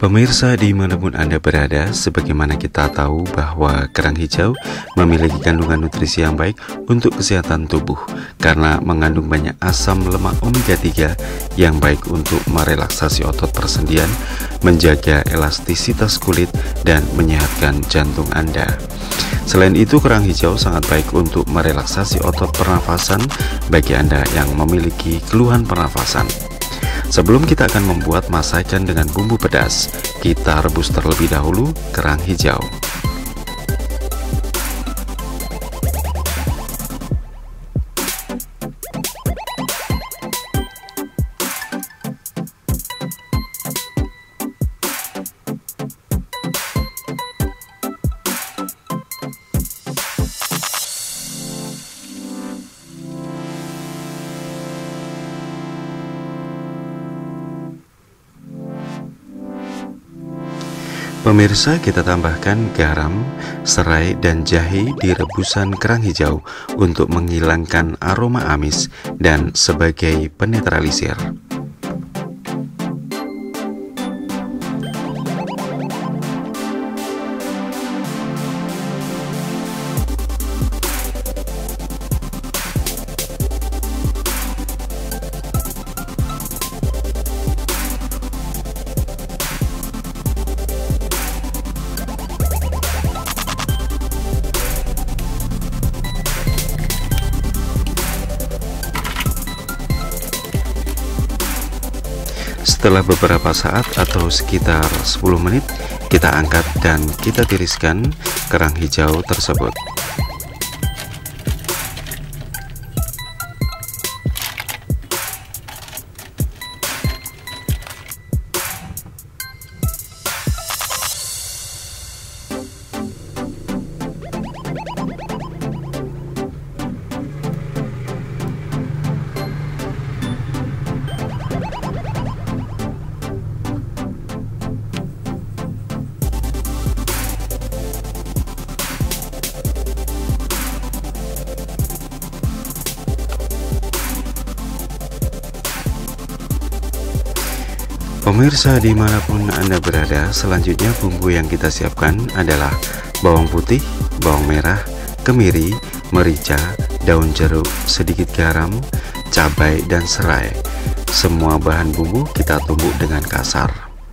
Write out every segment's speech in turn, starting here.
Pemirsa dimanapun Anda berada, sebagaimana kita tahu bahwa kerang hijau memiliki kandungan nutrisi yang baik untuk kesehatan tubuh karena mengandung banyak asam lemak omega 3 yang baik untuk merelaksasi otot persendian, menjaga elastisitas kulit, dan menyehatkan jantung Anda. Selain itu, kerang hijau sangat baik untuk merelaksasi otot pernafasan bagi Anda yang memiliki keluhan pernafasan. Sebelum kita akan membuat masakan dengan bumbu pedas, kita rebus terlebih dahulu kerang hijau. Pemirsa, kita tambahkan garam, serai, dan jahe di rebusan kerang hijau untuk menghilangkan aroma amis dan sebagai penetralisir. Setelah beberapa saat atau sekitar 10 menit, kita angkat dan kita tiriskan kerang hijau tersebut. Pemirsa dimanapun Anda berada, selanjutnya bumbu yang kita siapkan adalah bawang putih, bawang merah, kemiri, merica, daun jeruk, sedikit garam, cabai, dan serai. Semua bahan bumbu kita tumbuk dengan kasar.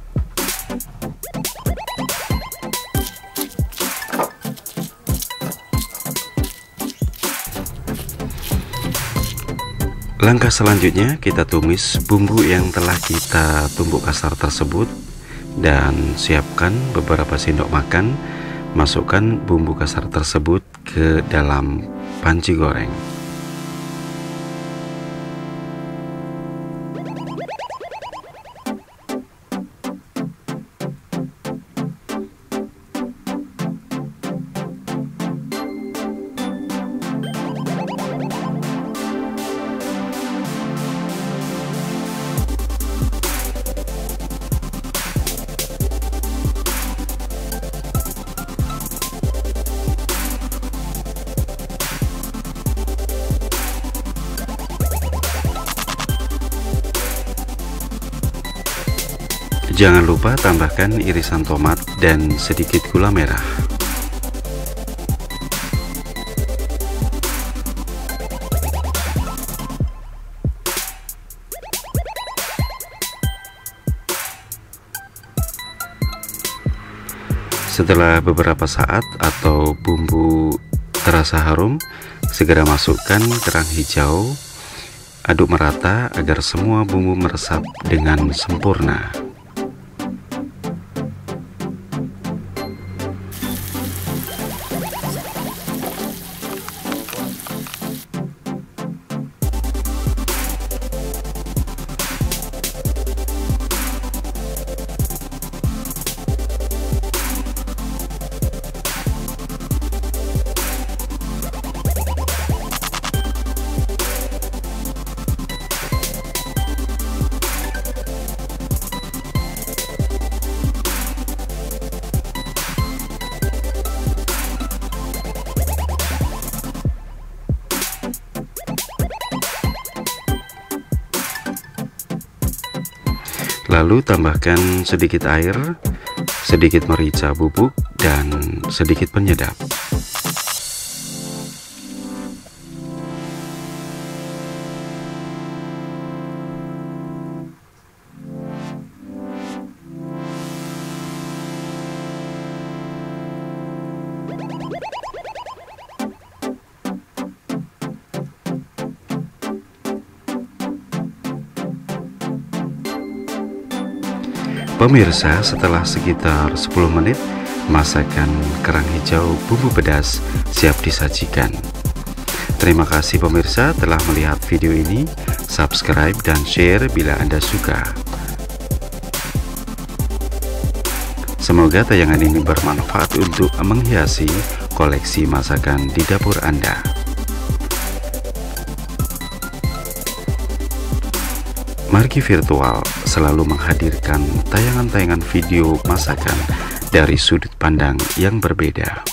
Langkah selanjutnya, kita tumis bumbu yang telah kita tumbuk kasar tersebut dan siapkan beberapa sendok makan. Masukkan bumbu kasar tersebut ke dalam panci goreng. Jangan lupa tambahkan irisan tomat dan sedikit gula merah. Setelah beberapa saat atau bumbu terasa harum, segera masukkan kerang hijau. Aduk merata agar semua bumbu meresap dengan sempurna. Lalu tambahkan sedikit air, sedikit merica bubuk, dan sedikit penyedap. Pemirsa, setelah sekitar 10 menit, masakan kerang hijau bumbu pedas siap disajikan. Terima kasih pemirsa telah melihat video ini. Subscribe dan share bila Anda suka. Semoga tayangan ini bermanfaat untuk menghiasi koleksi masakan di dapur Anda. Margi Virtual selalu menghadirkan tayangan-tayangan video masakan dari sudut pandang yang berbeda.